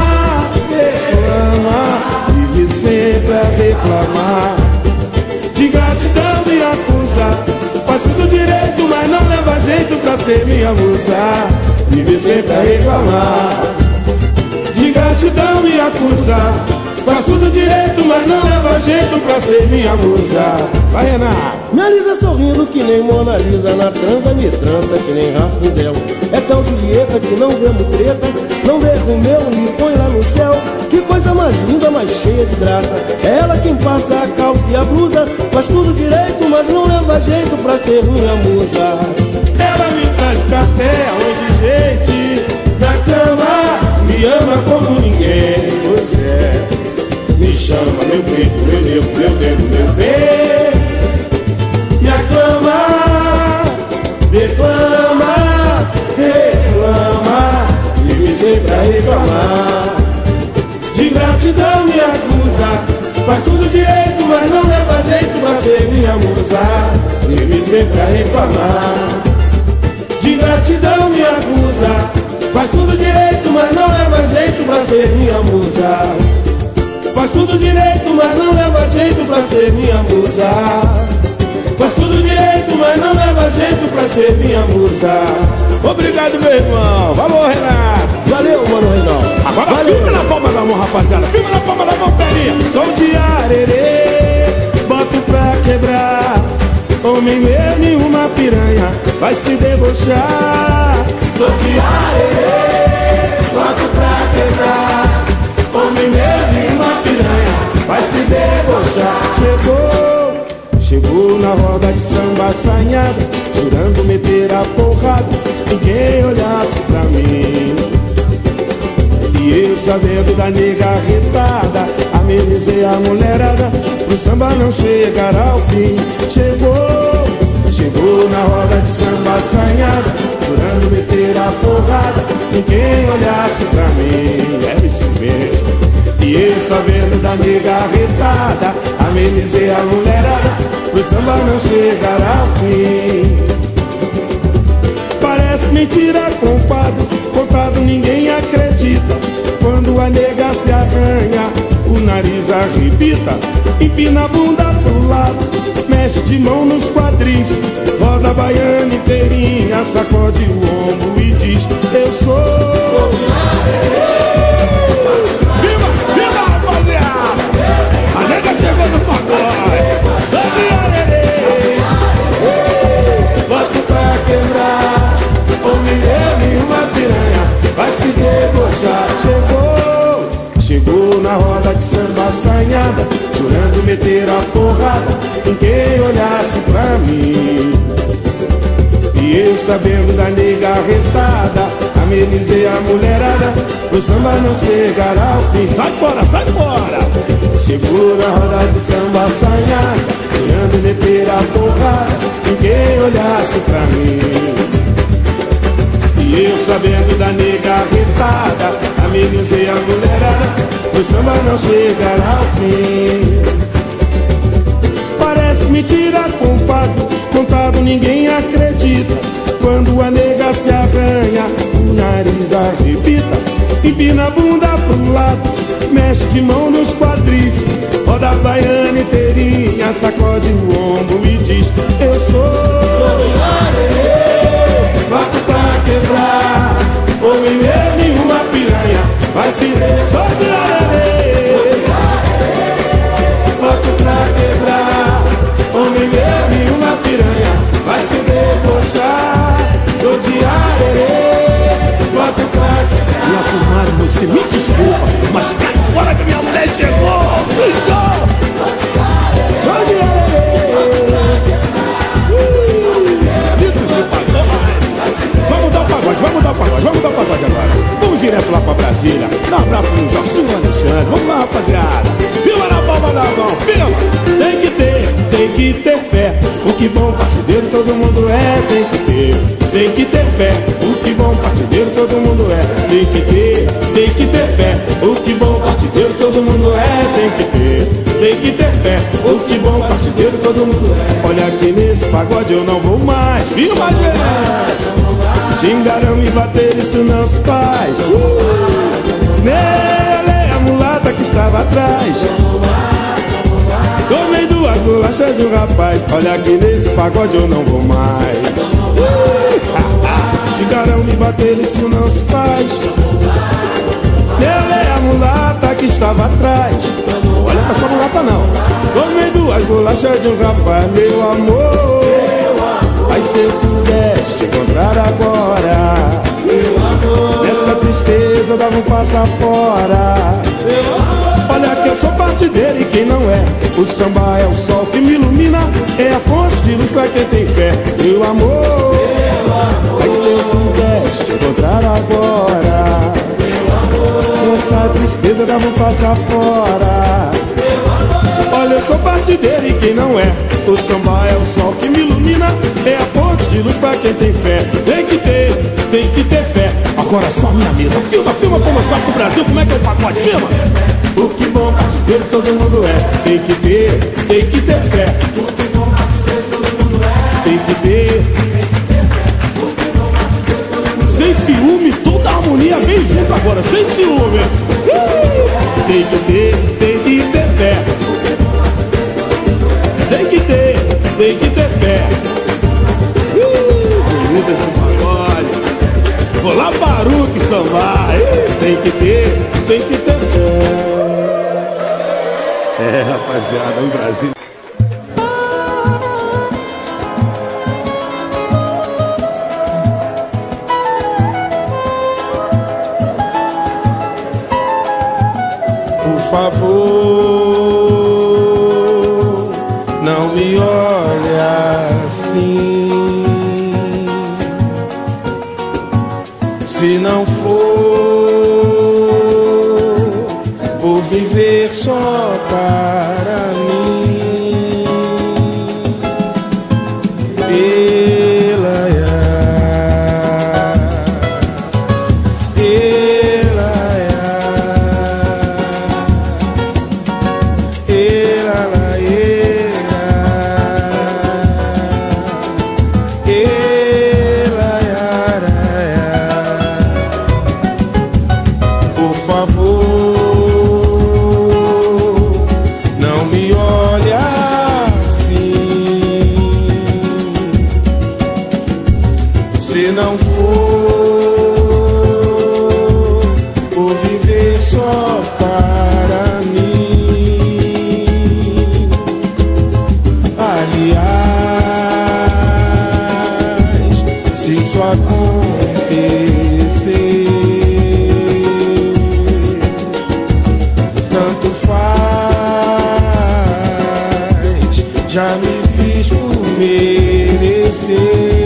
[SPEAKER 1] reclama, vive sempre a reclamar. De gratidão me acusa, faz tudo direito, mas não leva jeito pra ser minha musa. Vive sempre a reclamar. De gratidão me acusa, faz tudo direito, mas não leva jeito pra ser minha musa. Vai, Renato.
[SPEAKER 2] Me alisa sorrindo que nem Mona Lisa, na transa me trança que nem Rapunzel. É tão Julieta que não vê mutreta, não vê Romeu, me põe lá no céu. Que coisa mais linda, mais cheia de graça. É ela quem passa a calça e a blusa, faz tudo direito, mas não leva jeito pra ser minha musa.
[SPEAKER 1] Ela me traz café, onde gente na cama me ama como ninguém, pois é. Me chama, meu preto, meu negro, meu negro, meu bem. Me aclama, declama, reclama, vive sempre a reclamar. De gratidão me acusa, faz tudo direito, mas não leva jeito pra ser minha musa. Vive sempre a reclamar. De gratidão me acusa, faz tudo direito, mas não leva jeito pra ser minha musa. Faz tudo direito, mas não leva jeito pra ser minha musa. Faz tudo direito, mas não leva jeito pra ser minha musa. Obrigado, meu irmão. Valeu, Renato.
[SPEAKER 2] Valeu, mano Reinaldo.
[SPEAKER 1] Agora
[SPEAKER 2] Valeu.
[SPEAKER 1] filma na palma da mão, rapaziada. Filma na palma da mão, Pelinha. Som de arerê, bota quebrar. Homem meu, nenhuma piranha vai se debochar. Sou de arerê, boto pra quebrar. Homem meu, nenhuma piranha vai se debochar. Chegou, chegou na roda de samba assanhada, jurando meter a porrada em quem olhasse pra mim. E eu, sabendo da nega arretada, amenizei a mulherada pro samba não chegar ao fim. Chegou, chegou na roda de samba assanhada, jurando meter a porrada em quem olhasse pra mim. É isso mesmo. E eu, sabendo da nega arretada, amenizei a mulherada pro samba não chegar ao fim. Parece mentira, compadre, contado ninguém acredita. Quando a nega se arranha, o nariz arrebita, empina a bunda pro lado, mexe de mão nos quadris, roda a baiana inteirinha, sacode o ombro e diz: eu sou. Viva, viva, rapaziada! A nega chegou no pagode. Sou de arerê, boto pra quebrar. Homem eu, nenhuma piranha vai se debochar. Chegou, chegou na roda de samba assanhada, jurando meter a porrada em quem olhasse pra mim. E eu, sabendo da nega arretada, amenizei a mulherada pro samba não chegar ao fim. Sai fora, sai fora! Chegou na roda de samba assanhada, jurando meter a porrada em quem olhasse pra mim. E eu, sabendo da nega arretada, amenizei a mulherada pro samba não chegar ao fim. Parece mentira, compadre, contado ninguém acredita. Quando a nega se arranha, o nariz arrebita, empina a bunda pro lado, mexe de mão nos quadris, roda a baiana inteirinha, sacode o ombro e diz: eu sou. Bato pra quebrar. Homem meu, nenhuma piranha vai se debochar. Bato pra quebrar. Homem meu, nenhuma piranha vai se debochar. Sou de arerê, bato pra quebrar. Minha comadre, você me desculpa, mas cai fora que minha mulher chegou. Sujou. Sou de arerê. Vamos dar o pagode, vamos dar o pagode, vamos dar o pagode agora. Vamos direto lá pra Brasília. Dá um abraço no Jorginho Alexandre. Vamos lá, rapaziada. Firma na palma da mão, firma. Tem que ter, tem que ter fé. O que bom partideiro todo mundo é. Tem que ter, tem que ter fé. O que bom partideiro todo mundo é. Tem que ter, tem que ter fé. O que bom partideiro todo mundo é. Tem que ter, tem que ter fé. O que bom partideiro todo mundo é. Olha aqui nesse pagode eu não vou mais. Firma, velho. Xingaram me bater, isso não se faz. uh! Nele a mulata que estava atrás. Tomei duas bolachas de um rapaz. Olha aqui nesse pagode eu não vou mais. uh! Xingaram me bater, isso não se faz. Nele a mulata que estava atrás. Olha pra essa mulata não. Tomei duas bolachas de um rapaz. Meu amor, ai se eu pudesse te encontrar agora, meu amor, essa tristeza dava um passar fora. Meu amor, olha que eu sou partideiro e quem não é. O samba é o sol que me ilumina, é a fonte de luz pra quem tem fé. Meu amor, ai se eu pudesse te encontrar agora, meu amor, essa tristeza dava um passar fora. Olha, eu sou partideiro e quem não é. O samba é o sol que me ilumina, é a fonte de luz pra quem tem fé. Tem que ter, tem que ter fé. Agora só minha mesa. Filma, filma pra mostrar pro Brasil como é que é o pacote. Filma. O que bom partideiro todo mundo é. Tem que ter, tem que ter fé. O que bom partideiro todo mundo é. Tem que ter, tem que ter fé. O que bom partideiro todo mundo é. Sem ciúme, toda a harmonia vem junto agora. Sem ciúme. Tem que ter, tem que ter fé. Tem que ter, tem que ter fé. Bonito esse pagode. Vou lá Baruque sambar. Tem que ter, tem que ter fé. É, rapaziada, o Brasil. favor, não me olhe assim. Se não for por viver só para mim, já me fiz por merecer,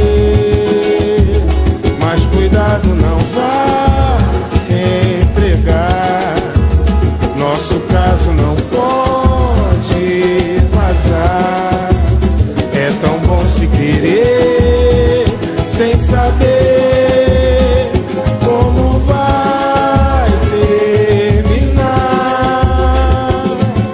[SPEAKER 1] mas cuidado, não vá se entregar. Nosso caso não pode vazar. É tão bom se querer sem saber como vai terminar,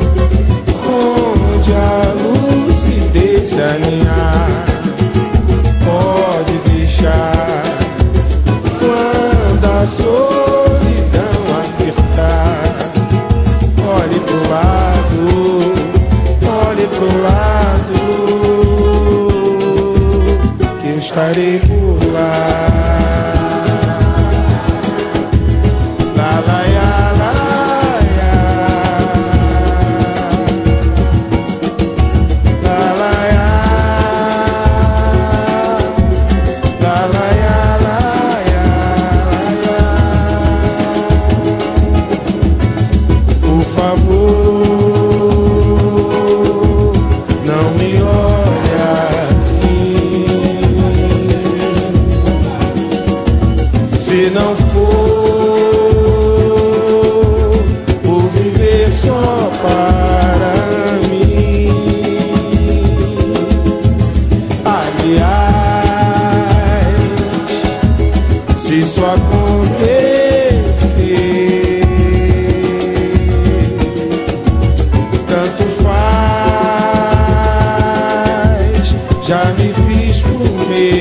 [SPEAKER 1] onde a lucidez se alinhar. Pode deixar quando a solidão apertar. Olhe pro lado, olhe pro lado, que eu estarei por lá. La la ya, la ya, la la ya, la la ya, la ya, la ya. Por favor, não me olhe assim. Se não for por viver só para mim, aliás, se isso acontecer, tanto faz, já me fiz por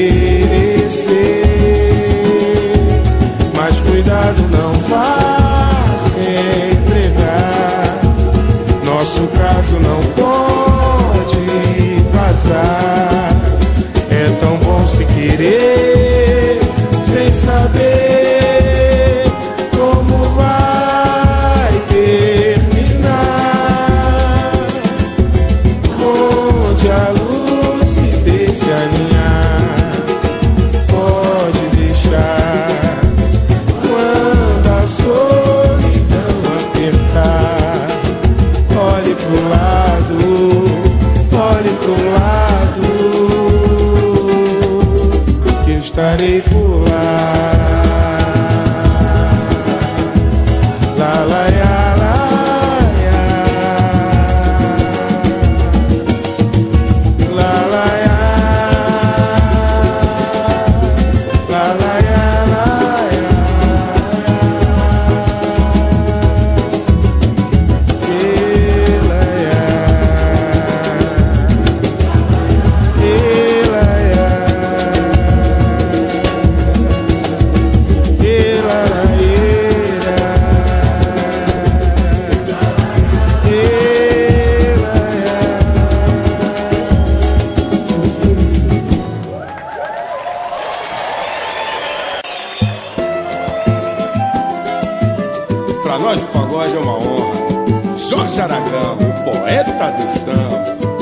[SPEAKER 1] merecer, mas cuidado, não vá se entregar. Nosso caso não pode vazar. É tão bom se querer sem saber como vai terminar, onde a lucidez se alinhar. Pode deixar quando a solidão apertar. Olhe pro lado, olhe pro lado, que eu estarei por lá. La la ya, la ya, la la ya, la la ya, la ya, ela ya, ela ya, ela
[SPEAKER 3] Pra nós o pagode é uma honra. Jorge Aragão, o poeta do samba.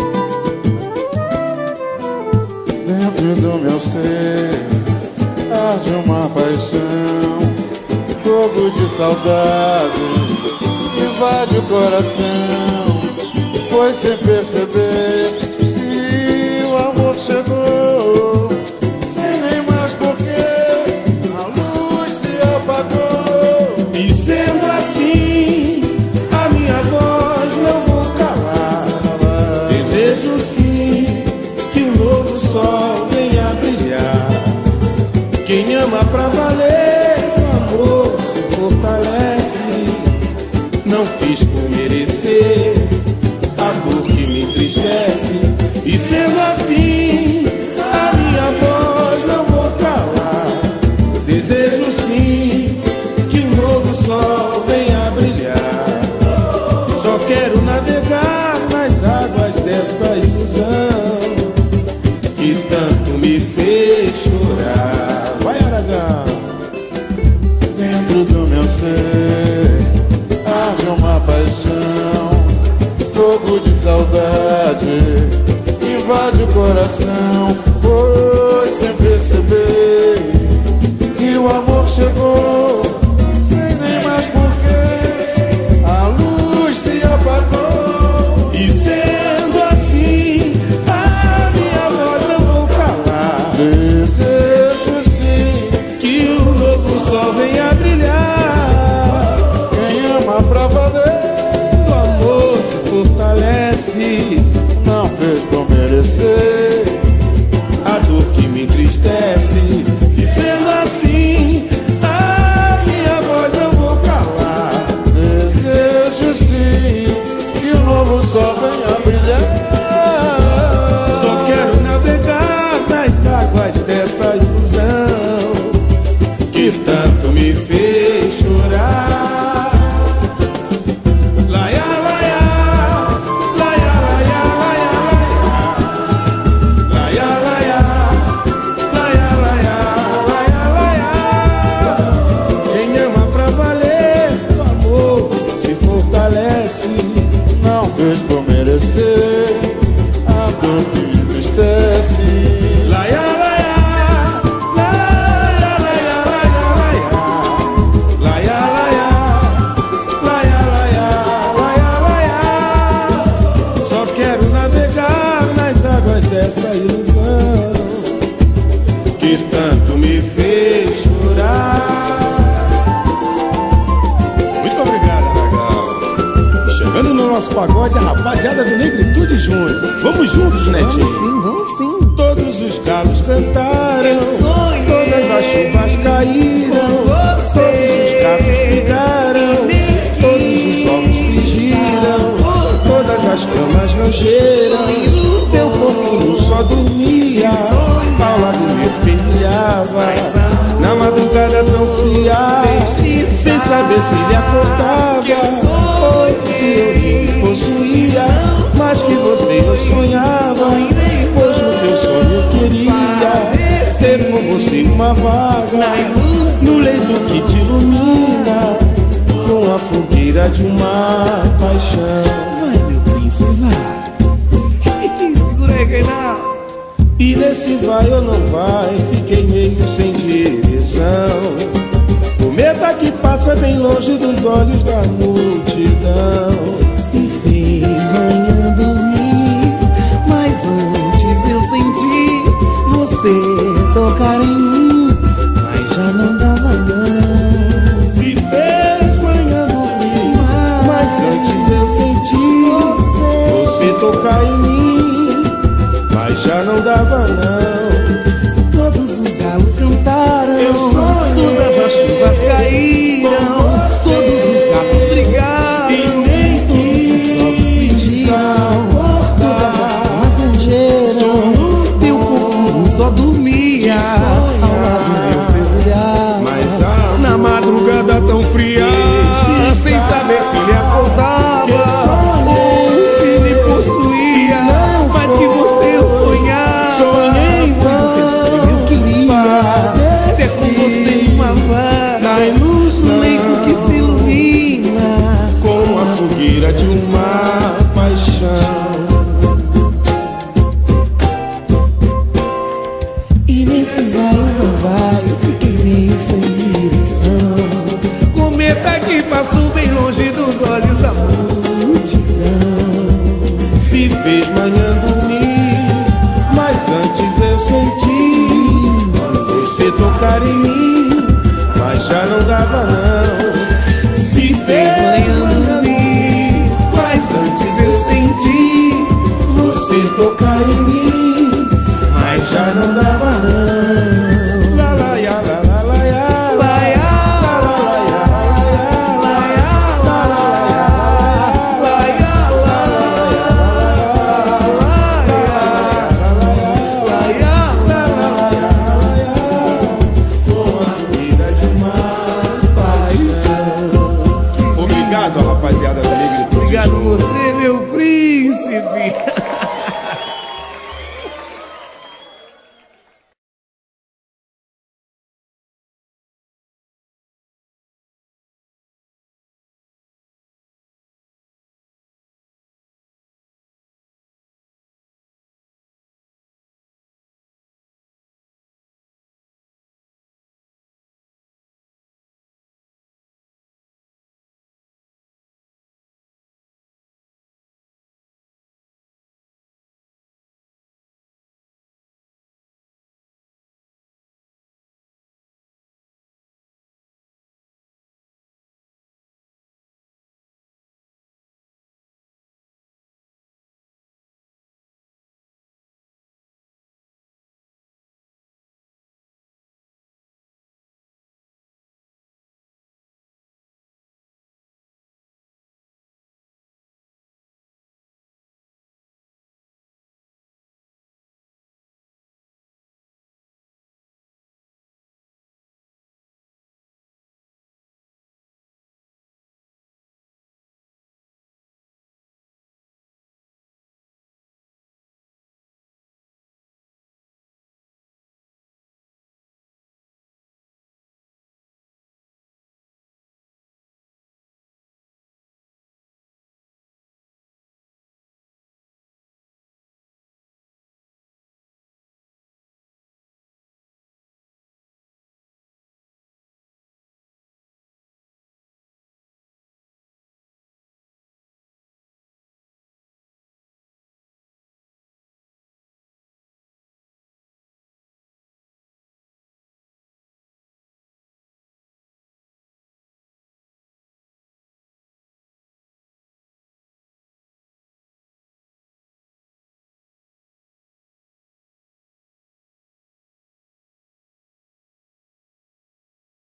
[SPEAKER 5] Dentro do meu ser arde uma paixão, fogo de saudade que invade o coração. Foi sem perceber que o amor chegou, sem nem mais porquê a luz se apagou.
[SPEAKER 1] E sendo assim, a minha voz não vou calar. Desejo sim que um novo sol venha brilhar. Quem ama pra valer, o amor se fortalece. Não fiz por merecer a dor que me entristece. E sendo assim, a minha voz não vou calar. Desejo sim que um novo sol venha brilhar. Só quero navegar nas águas dessa ilusão que tanto me fez chorar. Vai, Aragão!
[SPEAKER 5] Dentro do meu ser arde uma paixão, fogo de saudade invade o coração. Foi sem perceber que o amor chegou, sem nem mais porquê a luz se apagou.
[SPEAKER 1] E sendo assim, a minha voz não vou calar.
[SPEAKER 5] Desejo sim
[SPEAKER 1] que um novo sol venha brilhar.
[SPEAKER 5] quem ama pra valer,
[SPEAKER 1] O amor se fortalece.
[SPEAKER 5] não fez por merecer
[SPEAKER 1] A dor que me entristece. E sendo assim, a minha voz não vou calar.
[SPEAKER 5] Desejo sim que o novo sol venha brilhar.
[SPEAKER 1] Só quero navegar nas águas dessa ilusão que tanto me fez chorar. Laia, laia, laia, laia, laia, laia, laia, laia, laia, laia, laia. Quem ama pra valer, o amor se fortalece.
[SPEAKER 5] Não fez por merecer a dor que me entristece.
[SPEAKER 1] Laia, laia, laia, laia, laia, laia, laia, laia, laia, laia. Só quero navegar nas águas dessa ilusão que tanto me fez chorar. Muito obrigado, Aragão. E chegando no nosso pagode, a rapaziada do Negritude Júnior. Vamos juntos, Netinho.
[SPEAKER 2] Vamos sim, vamos sim.
[SPEAKER 1] Todos os galos cantaram, todas as chuvas caíram, todos os gatos brigaram, todos os ovos fingiram, todas as camas rangeram, teu corpo só dormia, ao lado meu fervilhava, na madrugada tão fria, sem saber se lhe acordava, ou se eu me possuía, mas que você eu sonhava, pois no teu sonho eu queria ter com você uma vaga no leito que te ilumina com a fogueira de uma paixão.
[SPEAKER 2] Vai, meu príncipe, vai. Segura aí, Reinaldo.
[SPEAKER 1] E nesse vai ou não vai, fiquei meio sem direção. Cometa que passa bem longe dos olhos da multidão.
[SPEAKER 2] Se fez manhã dormir, mas antes eu senti você tocar em mim, mas já não dava não.
[SPEAKER 1] Se fez manhã dormir, mas antes eu senti você tocar em mim, mas já não dava não.
[SPEAKER 2] Todos os galos cantaram,
[SPEAKER 1] Eu sonhei,
[SPEAKER 2] todas as chuvas caíram,
[SPEAKER 1] com você,
[SPEAKER 2] todos os gatos brigaram,
[SPEAKER 1] e nem
[SPEAKER 2] todos os ovos fingiram, todas as camas rangeram, teu corpo só dormia, ao lado meu fervilhava,
[SPEAKER 1] Mas a
[SPEAKER 2] na madrugada tão fria, sem saber se lhe acordava ou se lhe possuía, mas que você eu sonhava.
[SPEAKER 1] Sonhei,
[SPEAKER 2] Pois no teu sonho eu queria ter com você uma vaga
[SPEAKER 1] na ilusão,
[SPEAKER 2] no leito que se ilumina
[SPEAKER 1] com a fogueira de uma paixão.
[SPEAKER 2] E nesse vai ou não vai, eu fiquei meio sem direção. Cometa que
[SPEAKER 1] tocar em mim, mas já não dava não. Se fez manhã dormir, mas antes eu senti você tocar em mim, mas já não dava não. La la ya, la la la ya, la ya, la la ya, la ya, la la ya, la ya, la ya, com a vida de uma paixão. Obrigado, rapaziada da Alegre.
[SPEAKER 2] Obrigado você, meu príncipe.